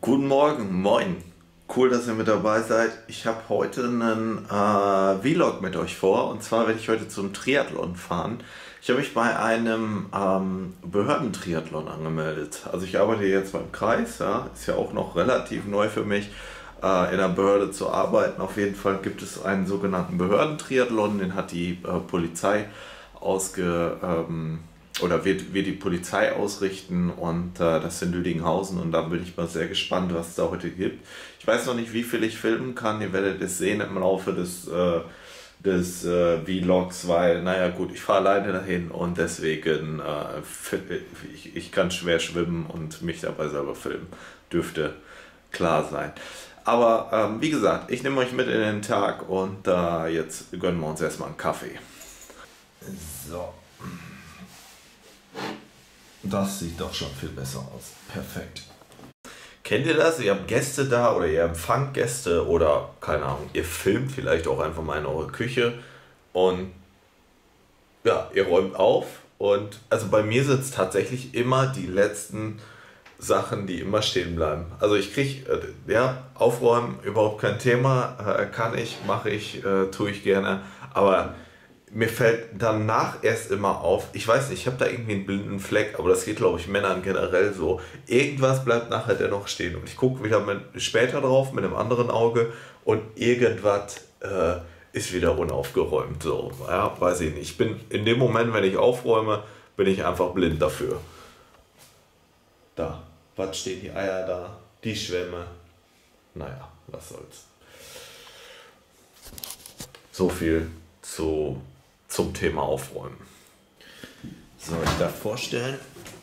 Guten Morgen, moin. Cool, dass ihr mit dabei seid. Ich habe heute einen Vlog mit euch vor, und zwar werde ich heute zum Triathlon fahren. Ich habe mich bei einem Behördentriathlon angemeldet. Also ich arbeite jetzt beim Kreis, ja, ist ja auch noch relativ neu für mich, in einer Behörde zu arbeiten. Auf jeden Fall gibt es einen sogenannten Behördentriathlon, den hat die Polizei wird die Polizei ausrichten, und das ist in Lüdinghausen, und da bin ich mal sehr gespannt, was es da heute gibt. Ich weiß noch nicht, wie viel ich filmen kann, ihr werdet es sehen im Laufe des Vlogs, weil, naja gut, ich fahre alleine dahin, und deswegen, ich kann schwer schwimmen und mich dabei selber filmen, dürfte klar sein. Aber wie gesagt, ich nehme euch mit in den Tag, und jetzt gönnen wir uns erstmal einen Kaffee. So. Das sieht doch schon viel besser aus. Perfekt. Kennt ihr das? Ihr habt Gäste da oder ihr empfangt Gäste oder, keine Ahnung, ihr filmt vielleicht auch einfach mal in eure Küche und ja, ihr räumt auf, und also bei mir sind es tatsächlich immer die letzten Sachen, die immer stehen bleiben. Also ich kriege, aufräumen, überhaupt kein Thema, kann ich, mache ich, tue ich gerne, aber mir fällt danach erst immer auf, ich weiß nicht, ich habe da irgendwie einen blinden Fleck, aber das geht, glaube ich, Männern generell so. Irgendwas bleibt nachher dennoch stehen, und ich gucke wieder später drauf mit einem anderen Auge, und irgendwas ist wieder unaufgeräumt. So, ja, weiß ich nicht. Ich bin in dem Moment, wenn ich aufräume, bin ich einfach blind dafür. Da, was stehen die Eier da? Die Schwämme. Naja, was soll's. So viel zum Thema Aufräumen. So, ich darf vorstellen,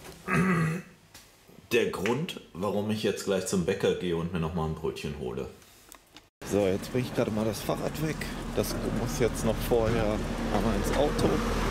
der Grund, warum ich jetzt gleich zum Bäcker gehe und mir nochmal ein Brötchen hole. So, jetzt bringe ich gerade mal das Fahrrad weg. Das muss jetzt noch vorher einmal ins Auto.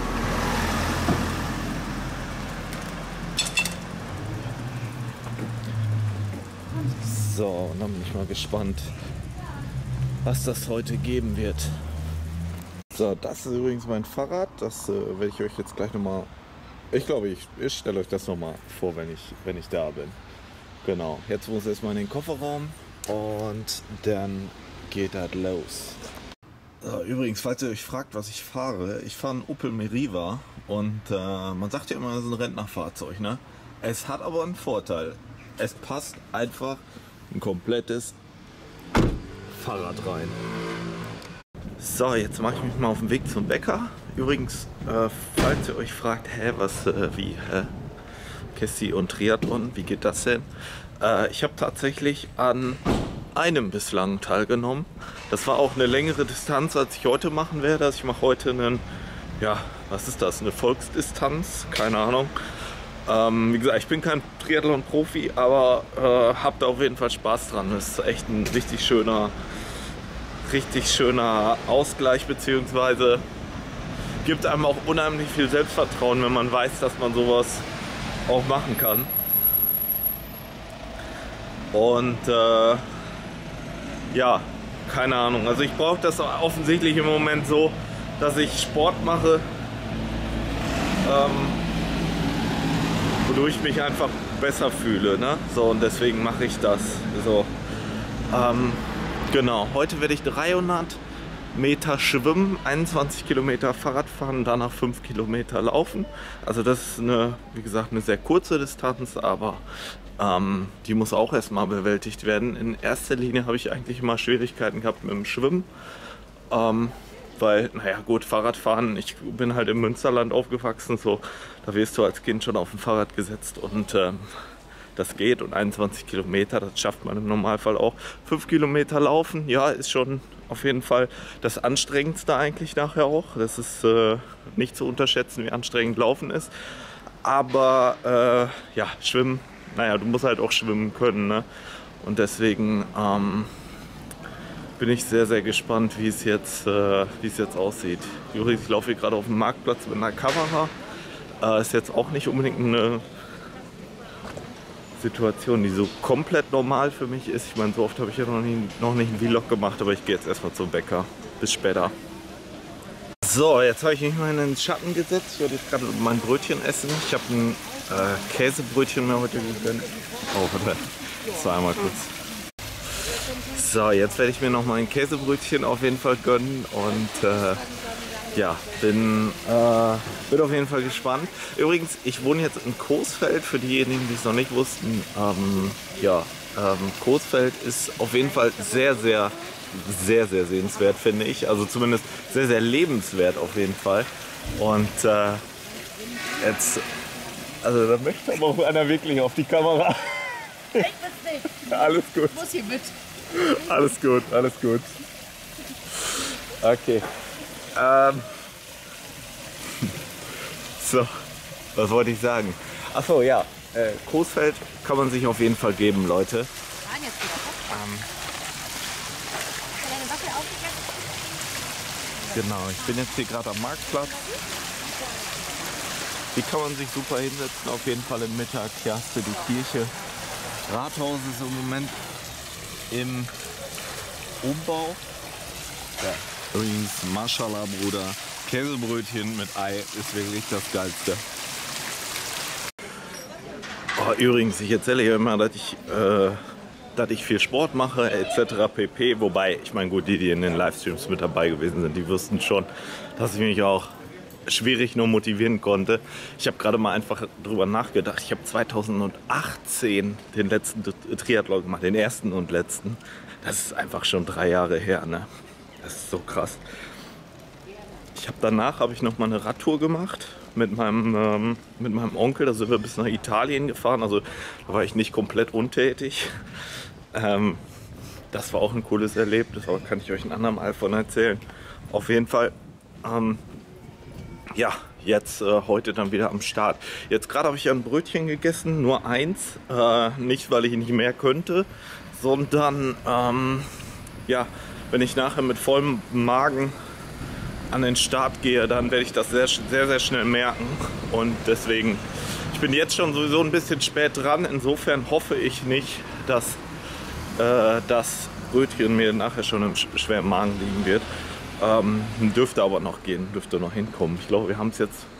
So, und dann bin ich mal gespannt, was das heute geben wird. So, das ist übrigens mein Fahrrad, das werde ich euch jetzt gleich nochmal, ich glaube, ich stelle euch das nochmal vor, wenn ich da bin. Genau, jetzt muss es erstmal in den Kofferraum, und dann geht das los. So, übrigens, falls ihr euch fragt, was ich fahre einen Opel Meriva, und man sagt ja immer, das ist ein Rentnerfahrzeug, ne? Es hat aber einen Vorteil, es passt einfach ein komplettes Fahrrad rein. So, jetzt mache ich mich mal auf den Weg zum Bäcker. Übrigens, falls ihr euch fragt, Kästi und Triathlon, wie geht das denn? Ich habe tatsächlich an einem bislang teilgenommen. Das war auch eine längere Distanz, als ich heute machen werde. Also ich mache heute einen, was ist das? Eine Volksdistanz? Keine Ahnung. Wie gesagt, ich bin kein Triathlon-Profi, aber habe da auf jeden Fall Spaß dran. Das ist echt ein richtig schöner Ausgleich, beziehungsweise gibt einem auch unheimlich viel Selbstvertrauen, wenn man weiß, dass man sowas auch machen kann. Und keine Ahnung, also ich brauche das offensichtlich im Moment so, dass ich Sport mache, wodurch ich mich einfach besser fühle, ne? So, und deswegen mache ich das so. Genau, heute werde ich 300 Meter schwimmen, 21 Kilometer Fahrrad fahren, danach 5 Kilometer laufen. Also das ist wie gesagt, eine sehr kurze Distanz, aber die muss auch erstmal bewältigt werden. In erster Linie habe ich eigentlich immer Schwierigkeiten gehabt mit dem Schwimmen, weil, naja gut, Fahrradfahren, ich bin halt im Münsterland aufgewachsen, so, da wirst du als Kind schon auf dem Fahrrad gesetzt, und das geht, und 21 Kilometer, das schafft man im Normalfall auch. 5 Kilometer laufen, ja, ist schon auf jeden Fall das Anstrengendste eigentlich nachher auch. Das ist nicht zu unterschätzen, wie anstrengend Laufen ist. Aber Schwimmen, naja, du musst halt auch schwimmen können, ne? Und deswegen bin ich sehr, sehr gespannt, wie es jetzt aussieht. Übrigens, ich laufe hier gerade auf dem Marktplatz mit einer Kamera. Ist jetzt auch nicht unbedingt eine Situation, die so komplett normal für mich ist. Ich meine, so oft habe ich ja noch nicht einen Vlog gemacht, aber ich gehe jetzt erstmal zum Bäcker. Bis später. So, jetzt habe ich mich mal in den Schatten gesetzt. Ich werde jetzt gerade mein Brötchen essen. Ich habe ein Käsebrötchen mir heute gegönnt. Oh, warte. So, einmal kurz. So, jetzt werde ich mir noch mal ein Käsebrötchen auf jeden Fall gönnen und ja, bin auf jeden Fall gespannt. Übrigens, ich wohne jetzt in Coesfeld, für diejenigen, die es noch nicht wussten. Coesfeld ist auf jeden Fall sehr, sehr sehenswert, finde ich. Also zumindest sehr, sehr lebenswert auf jeden Fall. Und jetzt, also da möchte aber auch einer wirklich auf die Kamera. Ich bin's nicht. Alles gut. Ich muss hier mit. Alles gut, alles gut. Okay. So, was wollte ich sagen? Achso, ja. Coesfeld kann man sich auf jeden Fall geben, Leute. Genau, ich bin jetzt hier gerade am Marktplatz. Hier kann man sich super hinsetzen, auf jeden Fall im Mittag. Hier hast du die Kirche. Rathaus ist im Moment im Umbau. Ja. Übrigens, Mashallah, Bruder. Käsebrötchen mit Ei ist wirklich das Geilste. Oh, übrigens, ich erzähle hier immer, dass ich viel Sport mache, etc. pp. Wobei, ich meine, gut, die in den Livestreams mit dabei gewesen sind, die wussten schon, dass ich mich auch schwierig nur motivieren konnte. Ich habe gerade mal einfach drüber nachgedacht. Ich habe 2018 den letzten Triathlon gemacht, den ersten und letzten. Das ist einfach schon 3 Jahre her, ne? Das ist so krass. Danach habe ich noch mal eine Radtour gemacht mit meinem Onkel. Da sind wir bis nach Italien gefahren. Also da war ich nicht komplett untätig. Das war auch ein cooles Erlebnis, aber kann ich euch ein andermal von erzählen. Auf jeden Fall, ja, jetzt heute dann wieder am Start. Jetzt gerade habe ich ein Brötchen gegessen, nur eins. Nicht, weil ich nicht mehr könnte, sondern ja, wenn ich nachher mit vollem Magen an den Start gehe, dann werde ich das sehr schnell merken. Und deswegen, ich bin jetzt schon sowieso ein bisschen spät dran. Insofern hoffe ich nicht, dass das Brötchen mir nachher schon im schweren Magen liegen wird. Dürfte aber noch gehen, dürfte noch hinkommen. Ich glaube, wir haben es jetzt,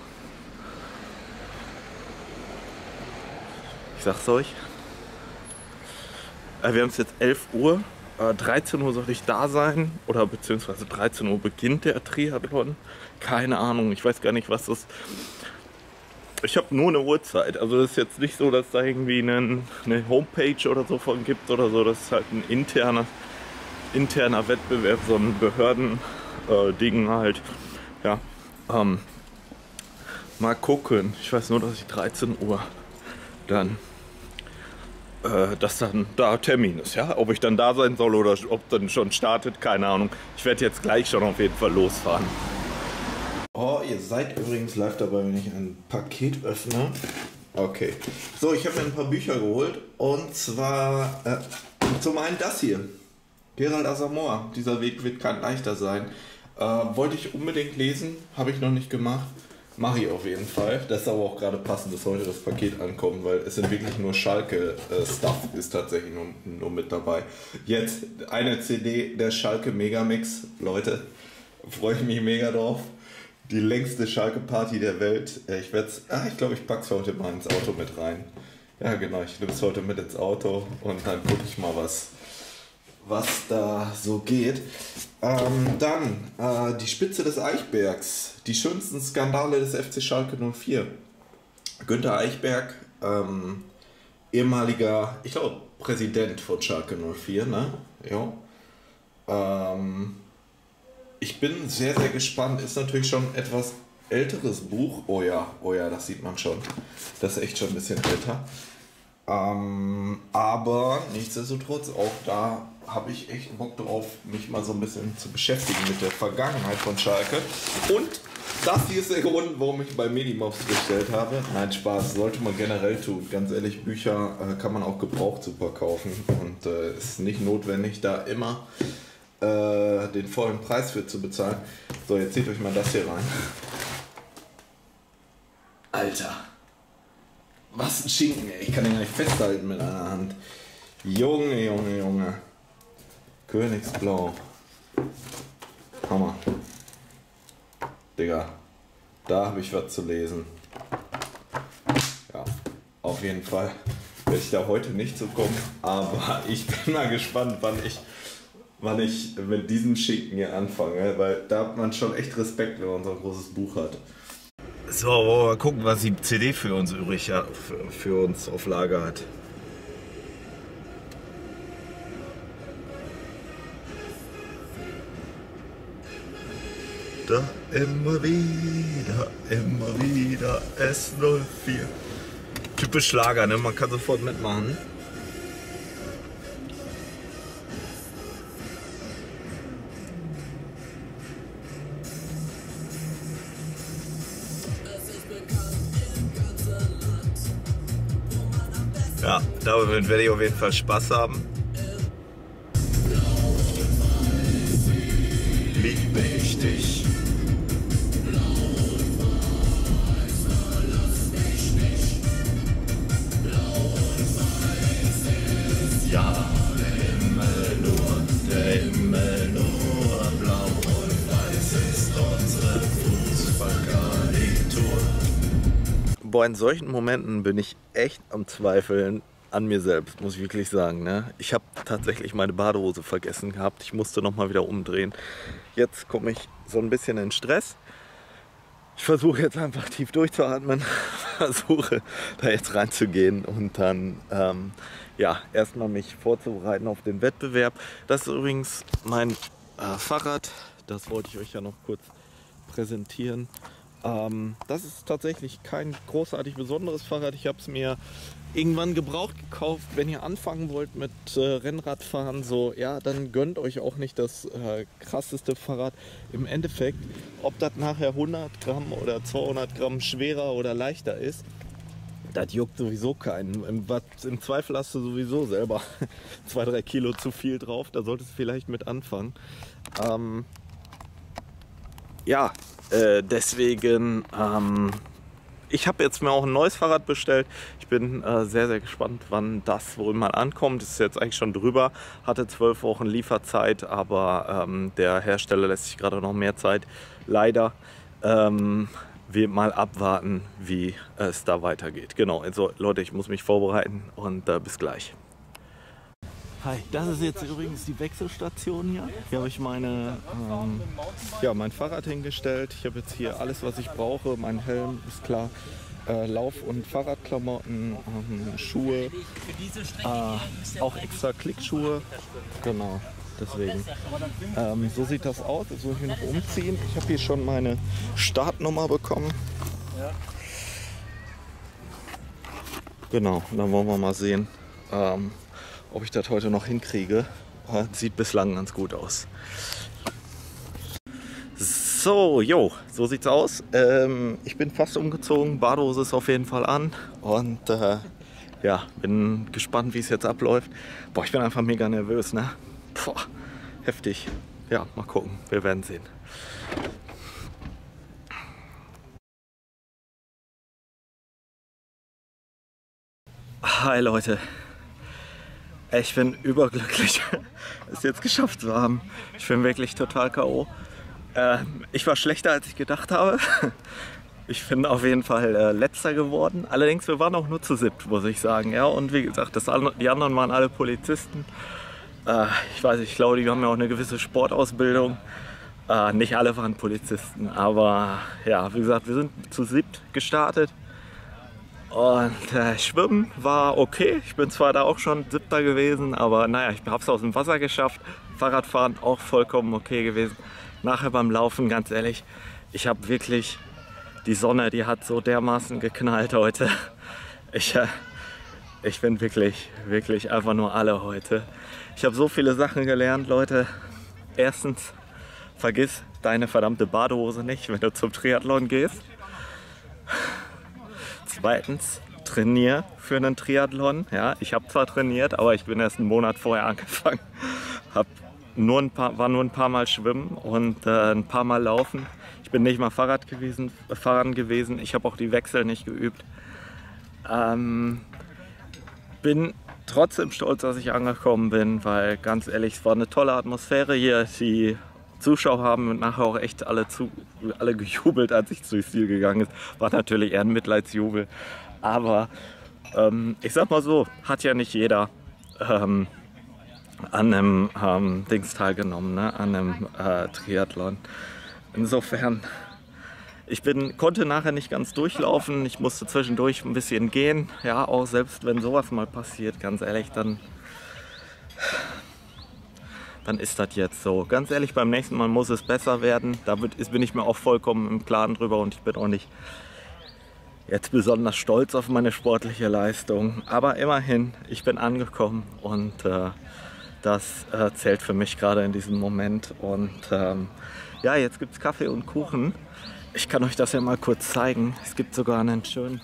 ich sag's euch, wir haben es jetzt 11 Uhr. 13 Uhr soll ich da sein, oder beziehungsweise 13 Uhr beginnt der Triathlon. Keine Ahnung, ich weiß gar nicht, was das. Ich habe nur eine Uhrzeit. Also das ist jetzt nicht so, dass da irgendwie eine Homepage oder so von gibt oder so. Das ist halt ein interner Wettbewerb, so ein Behörden-Ding halt. Ja. Mal gucken. Ich weiß nur, dass ich 13 Uhr dann dass dann da Termin ist, ja. Ob ich dann da sein soll oder ob dann schon startet, keine Ahnung. Ich werde jetzt gleich schon auf jeden Fall losfahren. Oh, ihr seid übrigens live dabei, wenn ich ein Paket öffne. Okay. So, ich habe mir ein paar Bücher geholt. Und zwar zum einen das hier. Gerald Asamoah. Dieser Weg wird kein leichter sein. Wollte ich unbedingt lesen, habe ich noch nicht gemacht. Mache ich auf jeden Fall. Das ist aber auch gerade passend, dass heute das Paket ankommt, weil es sind wirklich nur Schalke-Stuff ist tatsächlich nur mit dabei. Jetzt eine CD der Schalke Megamix. Leute, freue ich mich mega drauf. Die längste Schalke-Party der Welt. Ich glaube, ich packe es heute mal ins Auto mit rein. Ja genau, ich nehme es heute mit ins Auto und dann gucke ich mal, was da so geht. Dann die Spitze des Eichbergs. Die schönsten Skandale des FC Schalke 04. Günter Eichberg, ehemaliger, ich glaube, Präsident von Schalke 04, ne? Ja. Ich bin sehr gespannt. Ist natürlich schon etwas älteres Buch. Oh ja, das sieht man schon. Das ist echt schon ein bisschen älter. Aber nichtsdestotrotz, auch da habe ich echt Bock drauf, mich mal so ein bisschen zu beschäftigen mit der Vergangenheit von Schalke. Und das hier ist der Grund, warum ich bei Medimobs bestellt habe. Nein, Spaß, sollte man generell tun. Ganz ehrlich, Bücher kann man auch gebraucht super kaufen. Und es ist nicht notwendig, da immer den vollen Preis für zu bezahlen. So, jetzt zieht euch mal das hier rein. Alter. Was ein Schinken, ey. Ich kann den gar nicht festhalten mit einer Hand. Junge. Königsblau. Hammer. Digga. Da habe ich was zu lesen. Ja, auf jeden Fall. werde ich da heute nicht zu kommen. Aber ich bin mal gespannt, wann ich mit diesem Schinken hier anfange. Weil da hat man schon echt Respekt, wenn man so ein großes Buch hat. So, wollen wir mal gucken, was die CD für uns übrig hat, für uns auf Lager hat. Da immer wieder S04. Typisch Schlager, ne? Man kann sofort mitmachen. Ja, damit werde ich auf jeden Fall Spaß haben. Liebe ich dich. Ja, der Himmel nur blau und weiß ist unsere Fußballgarnitur. Boah, in solchen Momenten bin ich echt am Zweifeln an mir selbst, muss ich wirklich sagen. Ne? Ich habe tatsächlich meine Badehose vergessen gehabt. Ich musste nochmal wieder umdrehen. Jetzt komme ich so ein bisschen in Stress. Ich versuche jetzt einfach tief durchzuatmen, versuche da jetzt reinzugehen und dann ja, erstmal mich vorzubereiten auf den Wettbewerb. Das ist übrigens mein Fahrrad, das wollte ich euch ja noch kurz präsentieren. Das ist tatsächlich kein großartig besonderes Fahrrad. Ich habe es mir irgendwann gebraucht gekauft. Wenn ihr anfangen wollt mit Rennradfahren, so, ja, dann gönnt euch auch nicht das krasseste Fahrrad. Im Endeffekt, ob das nachher 100 Gramm oder 200 Gramm schwerer oder leichter ist, das juckt sowieso keinen. Im Zweifel hast du sowieso selber 2-3 Kilo zu viel drauf. Da solltest du vielleicht mit anfangen. Ja, deswegen, ich habe jetzt mir auch ein neues Fahrrad bestellt. Ich bin sehr, sehr gespannt, wann das wohl mal ankommt. Das ist jetzt eigentlich schon drüber, hatte 12 Wochen Lieferzeit, aber der Hersteller lässt sich gerade noch mehr Zeit. Leider, wir mal abwarten, wie es da weitergeht. Genau, also Leute, ich muss mich vorbereiten und bis gleich. Hi, das ist jetzt übrigens die Wechselstation hier. Hier habe ich mein Fahrrad hingestellt. Ich habe jetzt hier alles, was ich brauche. Mein Helm ist klar, Lauf- und Fahrradklamotten, Schuhe, auch extra Klickschuhe. Genau, deswegen. So sieht das aus. Jetzt muss ich mich noch umziehen. Ich habe hier schon meine Startnummer bekommen. Genau, dann wollen wir mal sehen, ob ich das heute noch hinkriege. Sieht bislang ganz gut aus. So, so sieht's aus. Ich bin fast umgezogen. Badehose ist auf jeden Fall an. Und ja, bin gespannt, wie es jetzt abläuft. Boah, ich bin einfach mega nervös, ne? Boah, heftig. Ja, mal gucken. Wir werden sehen. Hi Leute. Ich bin überglücklich, es jetzt geschafft zu haben. Ich bin wirklich total K.O. Ich war schlechter, als ich gedacht habe. Ich bin auf jeden Fall letzter geworden. Allerdings, wir waren auch nur zu siebt, muss ich sagen. Ja, und wie gesagt, die anderen waren alle Polizisten. Ich weiß nicht, ich glaube, die haben ja auch eine gewisse Sportausbildung. Nicht alle waren Polizisten, aber ja, wie gesagt, wir sind zu siebt gestartet. Und Schwimmen war okay. Ich bin zwar da auch schon siebter gewesen, aber naja, ich habe es aus dem Wasser geschafft. Fahrradfahren auch vollkommen okay gewesen. Nachher beim Laufen, ganz ehrlich, ich habe wirklich, die Sonne, die hat so dermaßen geknallt heute. Ich bin wirklich einfach nur alle heute. Ich habe so viele Sachen gelernt, Leute. Erstens, vergiss deine verdammte Badehose nicht, wenn du zum Triathlon gehst. Zweitens, trainier für einen Triathlon. Ja, ich habe zwar trainiert, aber ich bin erst einen Monat vorher angefangen. War nur ein paar Mal schwimmen und ein paar Mal laufen. Ich bin nicht mal fahren gewesen. Ich habe auch die Wechsel nicht geübt. Bin trotzdem stolz, dass ich angekommen bin, weil ganz ehrlich, es war eine tolle Atmosphäre hier. Die Zuschauer haben nachher auch echt alle gejubelt, als ich durchs Ziel gegangen ist. War natürlich eher ein Mitleidsjubel. Aber Ich sag mal so, hat ja nicht jeder an einem Dings teilgenommen, ne? An einem Triathlon. Insofern, konnte nachher nicht ganz durchlaufen. Ich musste zwischendurch ein bisschen gehen. Ja, auch selbst wenn sowas mal passiert, ganz ehrlich, dann ist das jetzt so. Ganz ehrlich, beim nächsten Mal muss es besser werden. Da bin ich mir auch vollkommen im Klaren drüber und ich bin auch nicht jetzt besonders stolz auf meine sportliche Leistung. Aber immerhin, ich bin angekommen und das zählt für mich gerade in diesem Moment. Und ja, jetzt gibt es Kaffee und Kuchen. Ich kann euch das ja mal kurz zeigen. Es gibt sogar einen schönen...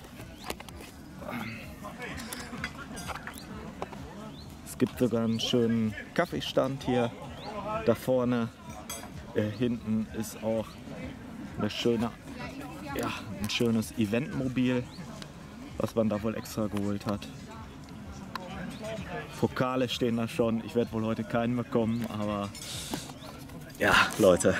Es gibt sogar einen schönen Kaffeestand hier. Da vorne, hinten ist auch ein schönes Eventmobil, was man da wohl extra geholt hat. Pokale stehen da schon. Ich werde wohl heute keinen bekommen, aber ja, Leute,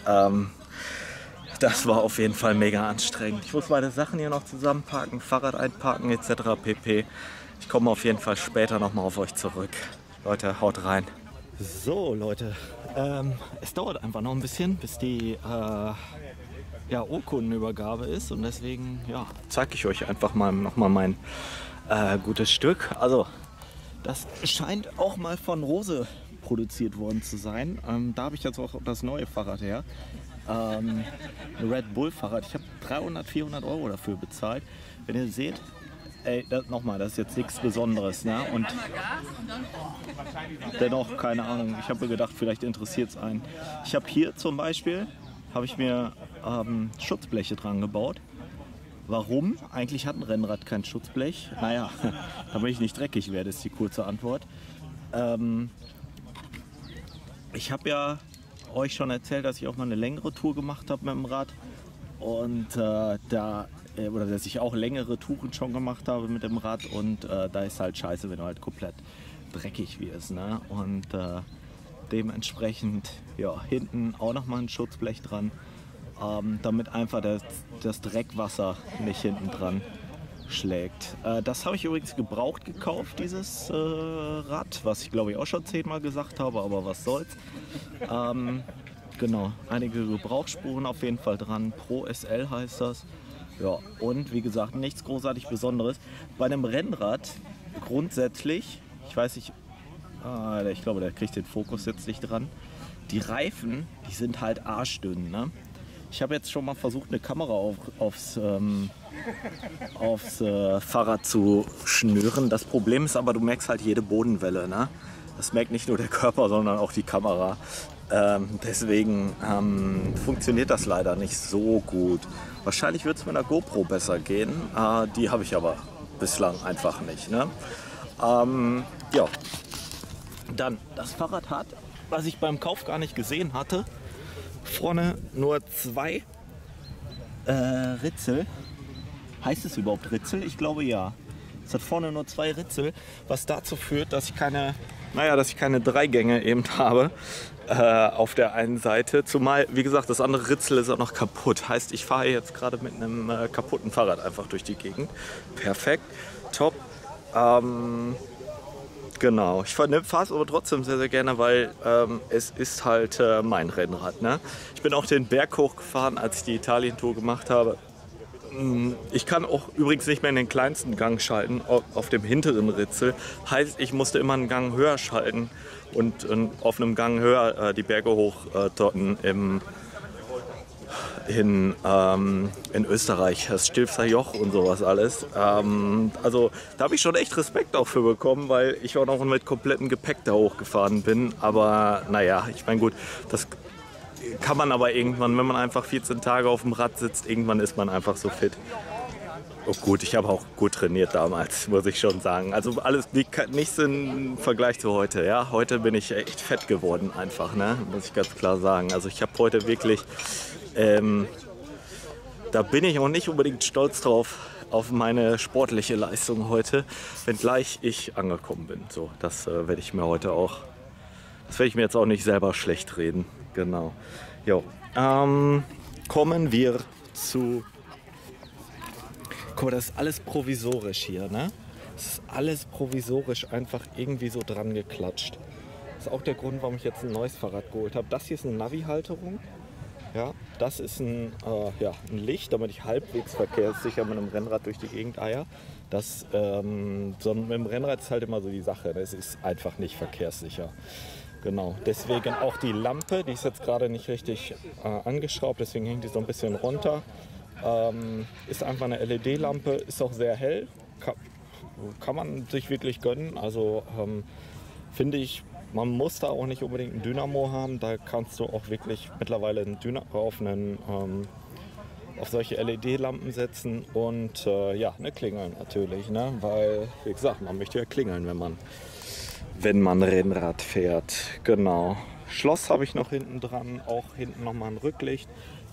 das war auf jeden Fall mega anstrengend. Ich muss meine Sachen hier noch zusammenpacken, Fahrrad einpacken etc. pp. Ich komme auf jeden Fall später nochmal auf euch zurück. Leute, haut rein. So Leute, es dauert einfach noch ein bisschen, bis die Urkundenübergabe ist und deswegen zeige ich euch einfach mal nochmal mein gutes Stück. Also das scheint auch mal von Rose produziert worden zu sein. Da habe ich jetzt auch das neue Fahrrad her. Ein Red Bull Fahrrad. Ich habe 300, 400 Euro dafür bezahlt. Wenn ihr seht, das ist jetzt nichts Besonderes, ne? Und dennoch, keine Ahnung, ich habe mir gedacht, vielleicht interessiert es einen. Ich habe hier zum Beispiel, mir Schutzbleche dran gebaut. Warum? Eigentlich hat ein Rennrad kein Schutzblech. Naja, damit ich nicht dreckig werde, ist die kurze Antwort. Ich habe ja euch schon erzählt, dass ich auch mal eine längere Tour gemacht habe mit dem Rad. Und dass ich auch längere Touren schon gemacht habe mit dem Rad. Und da ist halt scheiße, wenn du halt komplett dreckig wirst. Ne? Und dementsprechend, hinten auch nochmal ein Schutzblech dran. Damit einfach das Dreckwasser nicht hinten dran schlägt. Das habe ich übrigens gebraucht gekauft, dieses Rad, was ich glaube ich auch schon 10-mal gesagt habe, aber was soll's. Genau, einige Gebrauchsspuren auf jeden Fall dran. Pro SL heißt das. Ja, und wie gesagt, nichts großartig Besonderes. Bei einem Rennrad grundsätzlich, ich weiß nicht, ich glaube, der kriegt den Fokus jetzt nicht dran. Die Reifen, die sind halt arschdünn, ne? Ich habe jetzt schon mal versucht, eine Kamera aufs Fahrrad zu schnüren. Das Problem ist aber, du merkst halt jede Bodenwelle, ne? Das merkt nicht nur der Körper, sondern auch die Kamera. Deswegen funktioniert das leider nicht so gut. Wahrscheinlich wird es mit einer GoPro besser gehen. Die habe ich aber bislang einfach nicht, ne? Ja. Dann, das Fahrrad hat, was ich beim Kauf gar nicht gesehen hatte, vorne nur 2 Ritzel. Heißt es überhaupt Ritzel? Ich glaube ja. Es hat vorne nur 2 Ritzel, was dazu führt, dass ich keine 3 Gänge eben habe auf der einen Seite. Zumal, wie gesagt, das andere Ritzel ist auch noch kaputt. Heißt, ich fahre jetzt gerade mit einem kaputten Fahrrad einfach durch die Gegend. Perfekt, top. Genau, ich fahre es aber trotzdem sehr, sehr gerne, weil es ist halt mein Rennrad. Ne? Ich bin auch den Berg hochgefahren, als ich die Italien-Tour gemacht habe. Ich kann auch übrigens nicht mehr in den kleinsten Gang schalten, auf dem hinteren Ritzel. Heißt, ich musste immer einen Gang höher schalten und auf einem Gang höher die Berge hochtotten in Österreich, das Stilfser Joch und sowas alles. Also da habe ich schon echt Respekt auch für bekommen, weil ich auch noch mit komplettem Gepäck da hochgefahren bin. Aber naja, ich meine gut, das kann man aber irgendwann, wenn man einfach 14 Tage auf dem Rad sitzt, irgendwann ist man einfach so fit. Oh gut, ich habe auch gut trainiert damals, muss ich schon sagen. Also alles nichts im Vergleich zu heute. Ja? Heute bin ich echt fett geworden einfach, ne? Muss ich ganz klar sagen. Also ich habe heute wirklich, da bin ich auch nicht unbedingt stolz drauf, auf meine sportliche Leistung heute, wenngleich ich angekommen bin. So, das werde ich mir heute auch, das werde ich mir jetzt auch nicht selber schlecht reden. Genau. Jo. Kommen wir zu Guck mal, das ist alles provisorisch hier, ne? Das ist alles provisorisch einfach irgendwie so dran geklatscht. Das ist auch der Grund, warum ich jetzt ein neues Fahrrad geholt habe. Das hier ist eine Navi-Halterung. Ja, das ist ein Licht, damit ich halbwegs verkehrssicher mit einem Rennrad durch die Gegend eier. Das, so mit dem Rennrad ist halt immer so die Sache, das ist einfach nicht verkehrssicher. Genau, deswegen auch die Lampe, die ist jetzt gerade nicht richtig angeschraubt, deswegen hängt die so ein bisschen runter. Ist einfach eine LED-Lampe, ist auch sehr hell, kann man sich wirklich gönnen. Also finde ich, man muss da auch nicht unbedingt einen Dynamo haben, da kannst du auch wirklich mittlerweile auf solche LED-Lampen setzen und eine Klingel natürlich, ne? Weil, wie gesagt, man möchte ja klingeln, wenn man Rennrad fährt. Genau. Schloss habe ich noch hinten dran, auch hinten nochmal ein Rücklicht.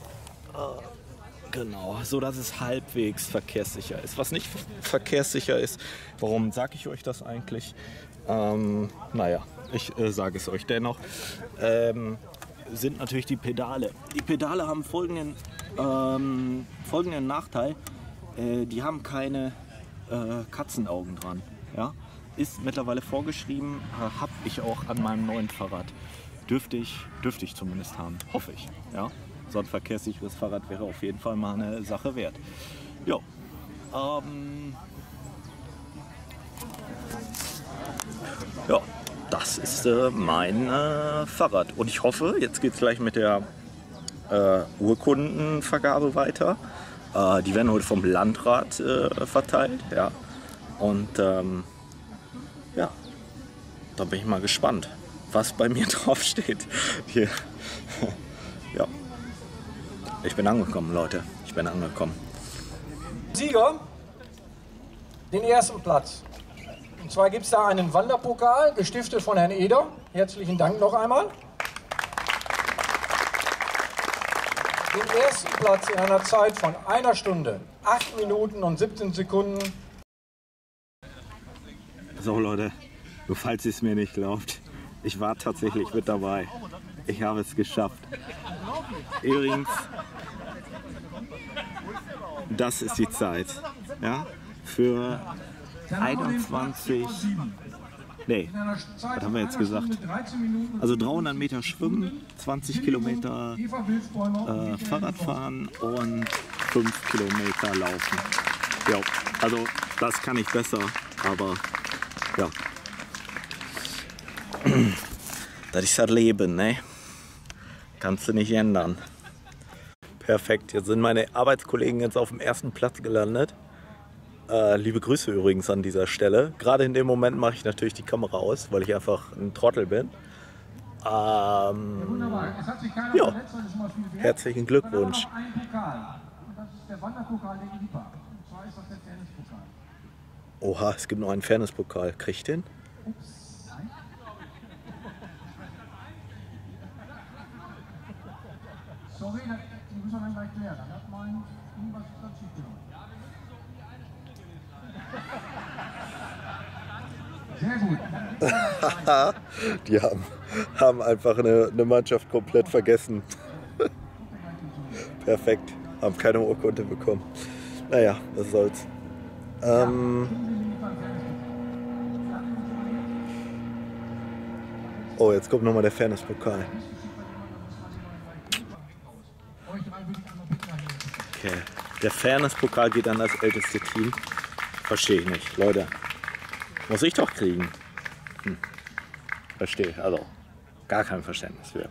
Genau, so dass es halbwegs verkehrssicher ist. Was nicht verkehrssicher ist, warum sage ich euch das eigentlich? Ich sage es euch dennoch. Sind natürlich die Pedale. Die Pedale haben folgenden Nachteil. Die haben keine Katzenaugen dran. Ja? Ist mittlerweile vorgeschrieben, habe ich auch an meinem neuen Fahrrad. Dürfte ich zumindest haben, hoffe ich. Ja? So ein verkehrssicheres Fahrrad wäre auf jeden Fall mal eine Sache wert. Jo. Ja, das ist mein Fahrrad. Und ich hoffe, jetzt geht es gleich mit der Urkundenvergabe weiter. Die werden heute vom Landrat verteilt. Ja. Und da bin ich mal gespannt, was bei mir draufsteht. Hier. Ja. Ich bin angekommen, Leute. Ich bin angekommen. Sieger, den ersten Platz. Und zwar gibt es da einen Wanderpokal, gestiftet von Herrn Eder. Herzlichen Dank noch einmal. Den ersten Platz in einer Zeit von 1 Stunde, 8 Minuten und 17 Sekunden. So Leute, nur falls ihr es mir nicht glaubt, ich war tatsächlich mit dabei. Ich habe es geschafft. Übrigens, das ist die Zeit. Ja? Für 21, was haben wir jetzt gesagt? Also 300 Meter schwimmen, 20 Kilometer Fahrradfahren und 5 Kilometer laufen. Ja, also das kann ich besser, aber ja. Das ist das Leben, ne? Kannst du nicht ändern. Perfekt, jetzt sind meine Arbeitskollegen jetzt auf dem ersten Platz gelandet. Liebe Grüße übrigens an dieser Stelle. Gerade in dem Moment mache ich natürlich die Kamera aus, weil ich einfach ein Trottel bin. Ja, herzlichen Glückwunsch. Oha, es gibt noch einen Fairness-Pokal. Krieg ich den? Sorry, das müssen wir dann gleich klären. Dann hat man irgendwas schief gemacht. Sehr gut. Die haben einfach eine Mannschaft komplett vergessen. Perfekt, haben keine Urkunde bekommen. Naja, was soll's. Oh, jetzt kommt nochmal der Fairness-Pokal. Okay, der Fairness-Pokal geht an das älteste Team. Verstehe ich nicht, Leute. Muss ich doch kriegen. Verstehe, also gar kein Verständnis für.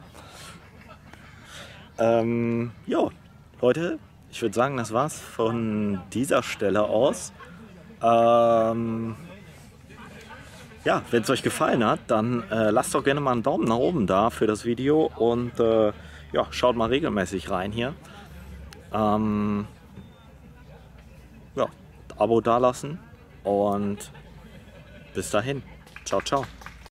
Ja, Leute, ich würde sagen, das war's von dieser Stelle aus. Ja, wenn es euch gefallen hat, dann lasst doch gerne mal einen Daumen nach oben da für das Video und ja, schaut mal regelmäßig rein hier. Ja, Abo dalassen und bis dahin. Ciao, ciao.